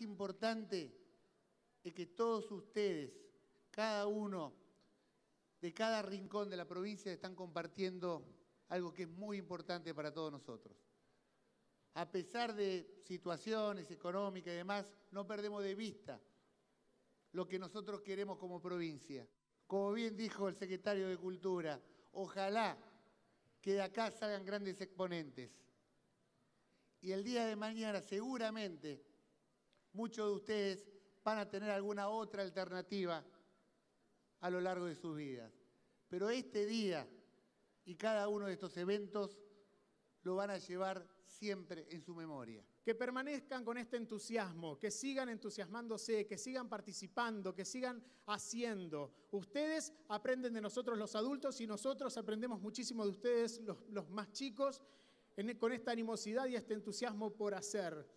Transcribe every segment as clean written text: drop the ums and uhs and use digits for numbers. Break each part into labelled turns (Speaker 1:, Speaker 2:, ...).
Speaker 1: importante es que todos ustedes, cada uno de cada rincón de la provincia, están compartiendo algo que es muy importante para todos nosotros. A pesar de situaciones económicas y demás, no perdemos de vista lo que nosotros queremos como provincia. Como bien dijo el secretario de Cultura, ojalá que de acá salgan grandes exponentes. Y el día de mañana seguramente muchos de ustedes van a tener alguna otra alternativa a lo largo de sus vidas. Pero este día y cada uno de estos eventos lo van a llevar siempre en su memoria.
Speaker 2: Que permanezcan con este entusiasmo, que sigan entusiasmándose, que sigan participando, que sigan haciendo. Ustedes aprenden de nosotros los adultos y nosotros aprendemos muchísimo de ustedes, los más chicos, con esta animosidad y este entusiasmo por hacer.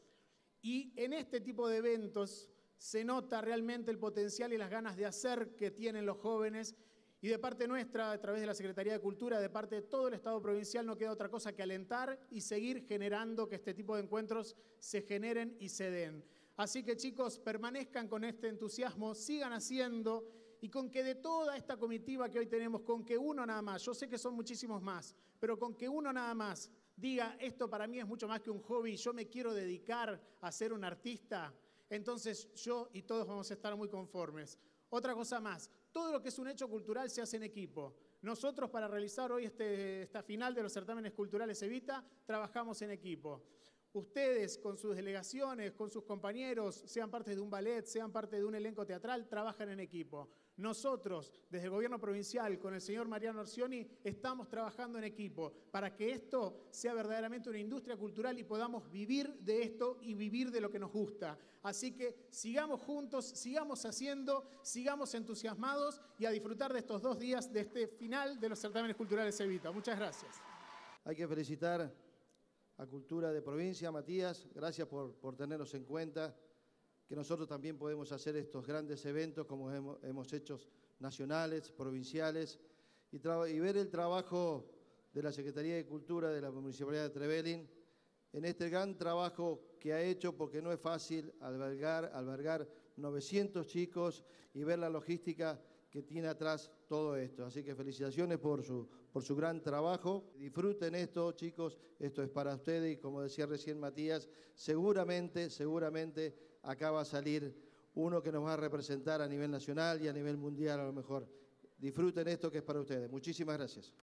Speaker 2: Y en este tipo de eventos se nota realmente el potencial y las ganas de hacer que tienen los jóvenes. Y de parte nuestra, a través de la Secretaría de Cultura, de parte de todo el Estado provincial, no queda otra cosa que alentar y seguir generando que este tipo de encuentros se generen y se den. Así que chicos, permanezcan con este entusiasmo, sigan haciendo y con que de toda esta comitiva que hoy tenemos, con que uno nada más, yo sé que son muchísimos más, pero con que uno nada más diga, esto para mí es mucho más que un hobby, yo me quiero dedicar a ser un artista, entonces yo y todos vamos a estar muy conformes. Otra cosa más, todo lo que es un hecho cultural se hace en equipo. Nosotros para realizar hoy esta final de los certámenes culturales Evita, trabajamos en equipo. Ustedes con sus delegaciones, con sus compañeros, sean parte de un ballet, sean parte de un elenco teatral, trabajan en equipo. Nosotros, desde el gobierno provincial, con el señor Mariano Orsioni, estamos trabajando en equipo para que esto sea verdaderamente una industria cultural y podamos vivir de esto y vivir de lo que nos gusta. Así que sigamos juntos, sigamos haciendo, sigamos entusiasmados y a disfrutar de estos 2 días de este final de los certámenes culturales Evita. Muchas gracias.
Speaker 3: Hay que felicitar a Cultura de Provincia, Matías, gracias por tenernos en cuenta, que nosotros también podemos hacer estos grandes eventos como hemos hecho nacionales, provinciales, y ver el trabajo de la Secretaría de Cultura de la Municipalidad de Trevelin en este gran trabajo que ha hecho, porque no es fácil albergar 900 chicos y ver la logística que tiene atrás todo esto. Así que felicitaciones por su gran trabajo. Disfruten esto, chicos, esto es para ustedes y como decía recién Matías, seguramente acá va a salir uno que nos va a representar a nivel nacional y a nivel mundial a lo mejor. Disfruten esto que es para ustedes. Muchísimas gracias.